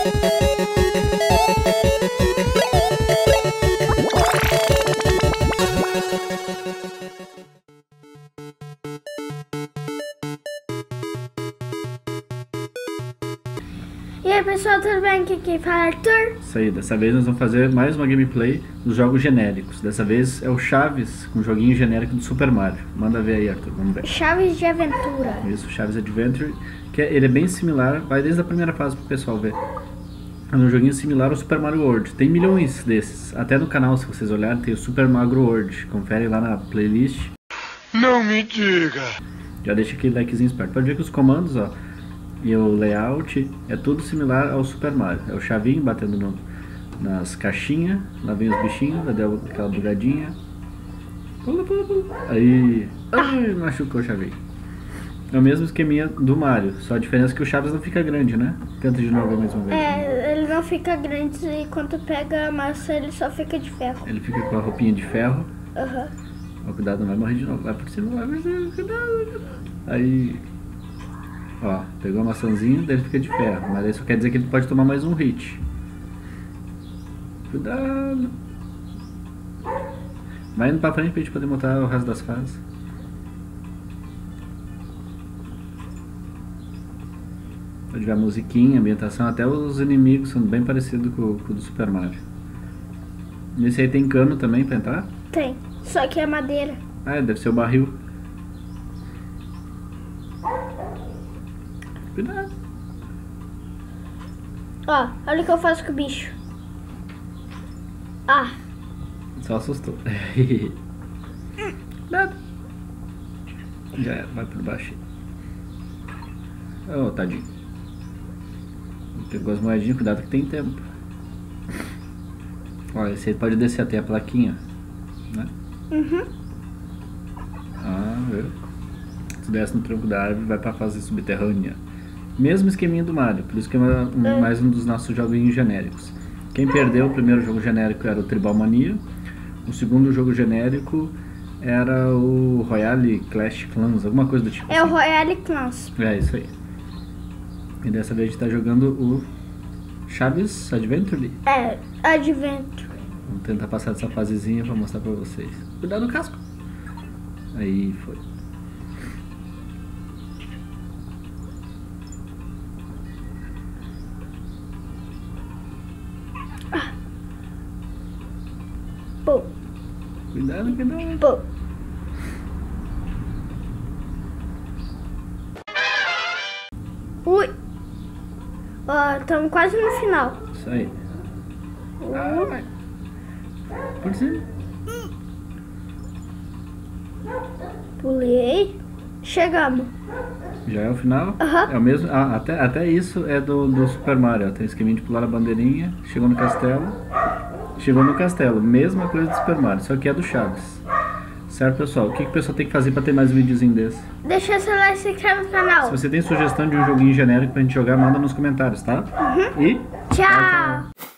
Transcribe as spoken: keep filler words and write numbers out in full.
E aí pessoal, tudo bem? Aqui quem fala é Arthur. Isso aí, dessa vez nós vamos fazer mais uma gameplay dos jogos genéricos. Dessa vez é o Chaves, com um joguinho genérico do Super Mario. Manda ver aí, Arthur, vamos ver. Chaves de Aventura. Isso, Chaves Adventure, que é, ele é bem similar, vai desde a primeira fase pro pessoal ver. É um joguinho similar ao Super Mario World, tem milhões desses. Até no canal, se vocês olharem, tem o Super Mario World. Confere lá na playlist. Não me diga! Já deixa aquele likezinho esperto. Pode ver que os comandos, ó, e o layout é tudo similar ao Super Mario. É o chavinho batendo no, nas caixinhas, lá vem os bichinhos, deu aquela bugadinha. Pula, pula, pula. Aí, ai, machucou o chavinho. É o mesmo esqueminha do Mario, só a diferença é que o Chaves não fica grande, né? Tenta de novo a mesma vez. É, ele não fica grande e quando pega a massa ele só fica de ferro. Ele fica com a roupinha de ferro. Aham. Ó, cuidado, não vai morrer de novo. Vai por cima, vai por cima, cuidado, cuidado. Aí, ó, pegou a maçãzinha, daí ele fica de ferro. Mas isso quer dizer que ele pode tomar mais um hit. Cuidado. Vai indo pra frente pra gente poder montar o resto das fases. Pode ver a musiquinha, a ambientação, até os inimigos são bem parecidos com, com o do Super Mario. Nesse aí tem cano também pra entrar? Tem, só que é madeira. Ah, deve ser o barril. Cuidado. Ó, olha o que eu faço com o bicho. Ah. Só assustou. Cuidado. Já era, vai por baixo. Oh, tadinho. Pegou as moedinhas, cuidado que tem tempo. Olha, esse aí pode descer até a plaquinha, né? Uhum. Ah, viu? Se desce no tronco da árvore, vai pra fase subterrânea. Mesmo esqueminha do Mario, por isso que é uma, um, é. mais um dos nossos joguinhos genéricos. Quem perdeu o primeiro jogo genérico era o Tribal Mania. O segundo jogo genérico era o Royale Clash Clans, alguma coisa do tipo. É assim. o Royale Clans. É, isso aí. E dessa vez a gente tá jogando o Chaves Adventure. É, Adventure. Vamos tentar passar dessa fasezinha pra mostrar pra vocês. Cuidado no casco. Aí foi. Ah. Pô. Cuidado, cuidado. Pô. Ui. Ó, estamos quase no final. Isso aí. Ah, vai. Por cima. Pulei. Chegamos. Já é o final? Aham. É o mesmo. Ah, até, até isso é do, do Super Mario. Ó. Tem esqueminha de pular a bandeirinha. Chegou no castelo. Chegou no castelo. Mesma coisa do Super Mario, só que é do Chaves. Certo, pessoal? O que, que o pessoal tem que fazer pra ter mais videozinho desse? Deixa seu like e se inscreve no canal. Se você tem sugestão de um joguinho genérico pra gente jogar, manda nos comentários, tá? Uhum. E Tchau.